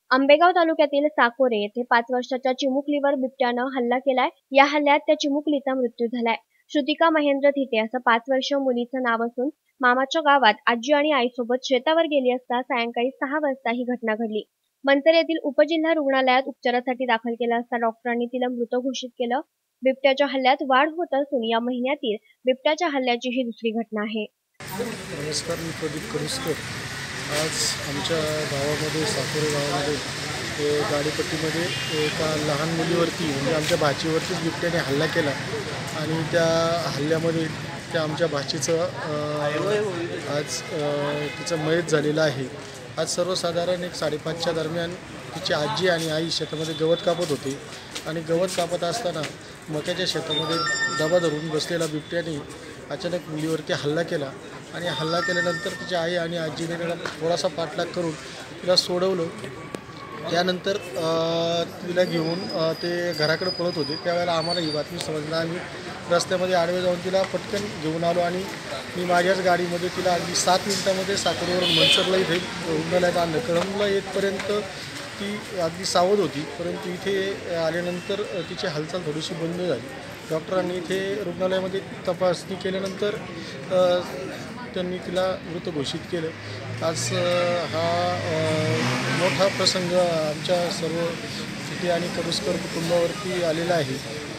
आंबेगाव तालुक्यातील साकोरे येथे 5 वर्षाच्या चिमुकलीवर बिबट्यानं हल्ला केलाय. या हल्ल्यात त्या चिमुकलीचा मृत्यू झालाय. श्रुतिका महेंद्र थिटे असं 5 वर्षीय मुलीचं नाव असून मामाच्या गावात आजी आणि आईसोबत शेतावर गेली असता सायंकाळी 6 वाजता ही घटना घडली. मंतर येथील उपजिल्हा रुग्णालयात उपचारासाठी दाखल केलं असता डॉक्टरांनी तिला मृत घोषित केलं. बिबट्याच्या हल्ल्यात वाढ होत असून या महिन्यातील बिबट्याच्या हल्ल्याची ही दुसरी घटना आहे. नमस्कार, मी प्रदीप कडुसकर. आज आमच्या गावामध्ये साकोरे गावामध्ये गाडीपट्टीमध्ये एका लहान मुलीवरती म्हणजे आमच्या भाचीवरतीच बिबट्याने हल्ला केला आणि त्या हल्ल्यामध्ये त्या आमच्या भाचीचं आज तिचं मयत झालेलं आहे. आज सर्वसाधारण 5:30च्या दरम्यान तिची आजी आणि आई शेतामध्ये गवत कापत होते आणि गवत कापत असताना मक्याच्या शेतामध्ये डबा धरून बसलेला बिबट्याने अचानक मुलीवरती हल्ला केला आणि हल्ला केल्यानंतर तिच्या आई आणि आजीने त्याला थोडासा पाठलाग करून तिला सोडवलं. त्यानंतर तिला घेऊन ते घराकडे पळत होते. त्यावेळेला आम्हाला ही बातमी समजली. आम्ही रस्त्यामध्ये आडवे जाऊन तिला पटकन घेऊन आलो आणि मी माझ्याच गाडीमध्ये तिला अगदी 7 मिनिटामध्ये साकोरेवरून मनसरला इथे रुग्णालयात आणलं. कळंबला येतपर्यंत ती अगदी सावध होती, परंतु इथे आल्यानंतर तिची हालचाल थोडीशी बंद झाली. डॉक्टरांनी इथे रुग्णालयामध्ये तपासणी केल्यानंतर त्यांनी तिला मृत घोषित केलं. आज हा मोठा प्रसंग आमच्या सर्व थिटे आणि कडुसकर कुटुंबावरती आलेला आहे.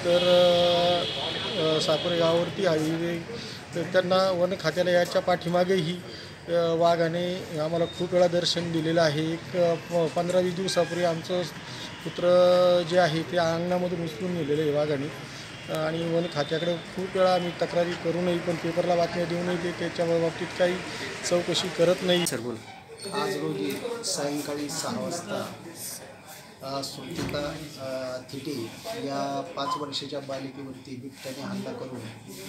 तर साकोरे गावावरती हायवे त्यांना वन खात्याला याच्या पाठीमागेही वाघाने आम्हाला खूप वेळा दर्शन दिलेलं आहे. 15-20 दिवसापूर्वी आमचं पुत्र जे आहे ते अंगणामधून उचलून नेलेलं आहे वाघाने आणि वन खात्याकडे खूप वेळा आम्ही तक्रारी करूनही पण पेपरला बातम्या देऊनही ते त्याच्या बाबतीत काही चौकशी करत नाही. सर बोल. आज रोजी सायंकाळी 6 वाजता श्रुतिका थिटे या 5 वर्षाच्या बालिकेवरती बिबट्याने हल्ला करून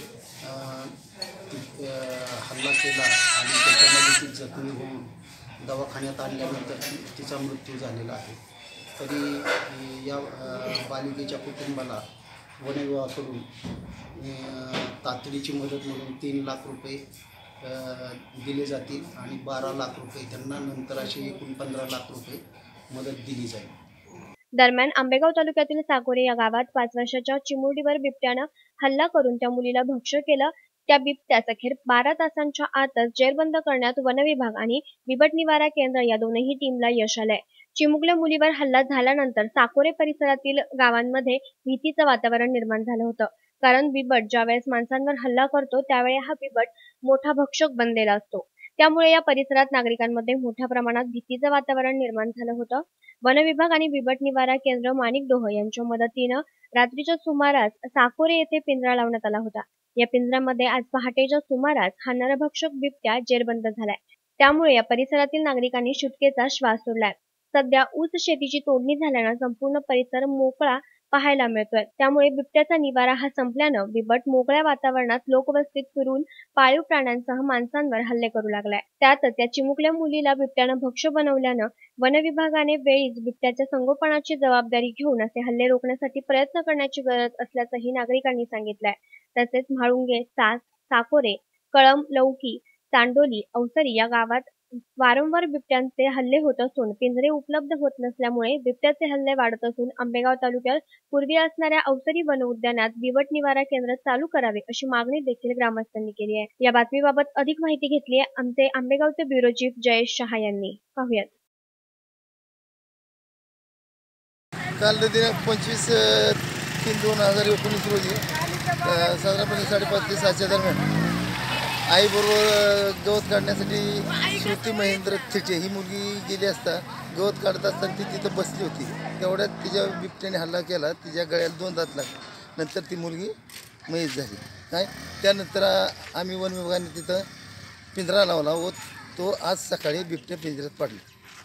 हल्ला केला आणि त्याच्यामध्ये ती जखमी होऊन दवाखान्यात आणल्यानंतर तिचा मृत्यू झालेला आहे. तरी या बालिकेच्या कुटुंबाला वन विभागाकडून तातडीची मदत म्हणून 3 लाख रुपये दिले जातील आणि 12 लाख रुपये त्यांना नंतर अशी एकूण 15 लाख रुपये मदत दिली जाईल. दरम्यान आंबेगाव तालुक्यातील साकोरे या गावात 5 वर्षाच्या चिमुरडीवर बिबट्यानं हल्ला करून त्या मुलीला भक्ष्य केलं. त्या बिबट्यास अखेर 12 तासांच्या आतच जेरबंद करण्यात वन विभाग आणि बिबट निवारा केंद्र या दोनही टीमला यश आलंय. चिमुकल्या मुलीवर हल्ला झाल्यानंतर साकोरे परिसरातील गावांमध्ये भीतीचं वातावरण निर्माण झालं होतं. कारण बिबट ज्यावेळेस माणसांवर हल्ला करतो त्यावेळी हा बिबट मोठा भक्षक बनलेला असतो. त्यामुळे या परिसरात नागरिकांमध्ये मोठ्या प्रमाणात भीतीचं वातावरण निर्माण झालं होतं. वन विभाग आणि बिबट निवारा केंद्र माणिकडोह यांच्या मदतीनं रात्रीच्या सुमारास साकोरे येथे पिंजरा लावण्यात आला होता. या पिंजऱ्यामध्ये आज पहाटेच्या सुमारास हा नरभक्षक बिबट्या जेरबंद झालाय. त्यामुळे या परिसरातील नागरिकांनी सुटकेचा श्वास सोडलाय. सध्या ऊस शेतीची तोडणी झाल्यानं संपूर्ण परिसर मोकळा पाहायला मिळतोय. त्यामुळे बिबट्याचा निवारा हा संपल्यानं बिबट मोकळ्या वातावरणात लोकवस्तीत फिरून पाळीव प्राण्यांसह माणसांवर हल्ले करू लागलाय. त्यातच त्या चिमुकल्या मुलीला बिबट्यानं भक्ष्य बनवल्यानं वन विभागाने वेळीच बिबट्याच्या संगोपनाची जबाबदारी घेऊन असे हल्ले रोखण्यासाठी प्रयत्न करण्याची गरज असल्याचंही नागरिकांनी सांगितलंय. तसेच म्हाळुंगे, सास, साकोरे, कळंब, लौकी, चांडोली, अवसरी या गावात वारंवार बिबट्यांचे हल्ले होत असून पिंजरे उपलब्ध होत नसल्यामुळे बिबट्याचे हल्ले वाढत असून आंबेगाव तालुक्यात पूर्वी असणाऱ्या अवसरी वन उद्यानात बिबट निवारा केंद्र चालू करावे अशी मागणी देखील ग्रामस्थांनी केली आहे. या बातमीबाबत अधिक माहिती घेतली आहे आमचे आंबेगावचे ब्युरो चीफ जयेश शहा यांनी. पाहूयात. काल दिनांक 25/3/2019 रोजी साधारणपणे 5:30 ते 7च्या दरम्यान आईबरोबर गवत काढण्यासाठी श्रुती महेंद्र थिटे ही मुलगी गेली असता गवत काढत असताना ती तिथं बसली होती. तेवढ्यात तिच्या बिबट्याने हल्ला केला. तिच्या गळ्याला 2 दात लागले. नंतर ती मुलगी मयत झाली. काय त्यानंतर आम्ही वन विभागाने तिथं पिंजरा लावला व तो आज सकाळी बिबट्या पिंजऱ्यात पडला.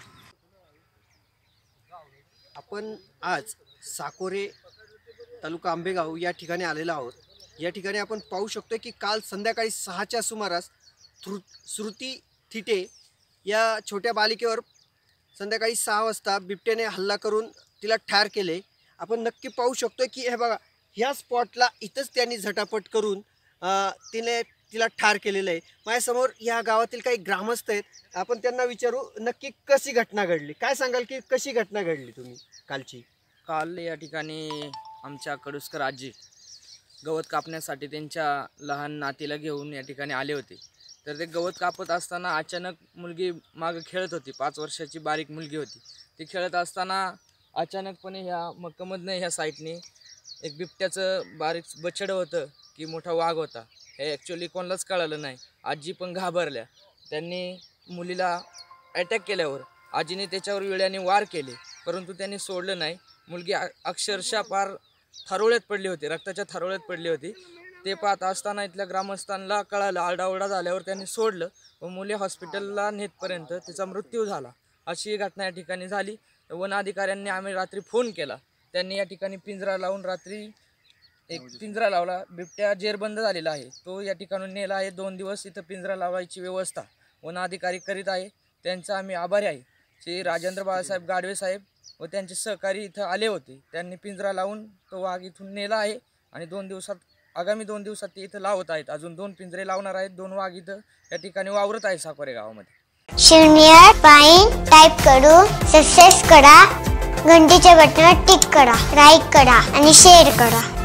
आपण आज साकोरे तालुका आंबेगाव या ठिकाणी आलेलो आहोत. या ठिकाणी आपण पाहू शकतो की काल संध्याकाळी 6च्या सुमारास श्रुती थिटे या छोट्या बालिकेवर संध्याकाळी 6 वाजता बिबट्याने हल्ला करून तिला ठार केले. आपण नक्की पाहू शकतो की हे बघा ह्या स्पॉटला इथंच त्यांनी झटापट करून तिने तिला ठार केलेलं आहे. माझ्यासमोर या गावातील काही ग्रामस्थ आहेत, आपण त्यांना विचारू नक्की कशी घटना घडली. काय सांगाल की कशी घटना घडली तुम्ही कालची? काल या ठिकाणी आमच्या कडुसकर आजी गवत कापण्यासाठी त्यांच्या लहान नातीला घेऊन या ठिकाणी आले होते. तर ते गवत कापत असताना अचानक मुलगी मागं खेळत होती. 5 वर्षाची बारीक मुलगी होती. ती खेळत असताना अचानकपणे ह्या मक्कामधनं ह्या साईडने एक बिबट्याचं बारीक बछडं होतं की मोठा वाघ होता हे ॲक्च्युली कोणालाच कळालं नाही. आजी पण घाबरल्या. त्यांनी मुलीला अटॅक केल्यावर आजीने त्याच्यावर विळ्याने वार केले, परंतु त्यांनी सोडलं नाही. मुलगी अक्षरशः पार थारोळ्यात पडली होती, रक्ताच्या थारोळ्यात पडली होती. ते पाहत असताना इथल्या ग्रामस्थांना कळालं. आरडाओरडा झाल्यावर त्यांनी सोडलं व मुली हॉस्पिटलला नेतपर्यंत तिचा मृत्यू झाला. अशी घटना या ठिकाणी झाली. वन अधिकाऱ्यांनी आम्ही रात्री फोन केला. त्यांनी या ठिकाणी पिंजरा लावून रात्री एक पिंजरा लावला. बिबट्या जेरबंद झालेला आहे, तो या ठिकाणून नेला आहे. 2 दिवस इथं पिंजरा लावायची व्यवस्था वन अधिकारी करीत आहे. त्यांचा आम्ही आभारी आहे. श्री राजेंद्र बाळासाहेब गाडवे साहेब व त्यांचे सहकारी इथं आले होते. त्यांनी पिंजरा लावून तो वाघ इथून नेला आहे आणि आगामी 2 दिवसात ते इथं लावत आहेत. अजून 2 पिंजरे लावणार आहेत. 2 वाघ इथं या ठिकाणी वावरत आहे साकोरे गावामध्ये. शून्य पाईन टाईप करून सबस्क्राईब करा, घंटीच्या बटनावर टिक करा, लाईक करा आणि शेअर करा.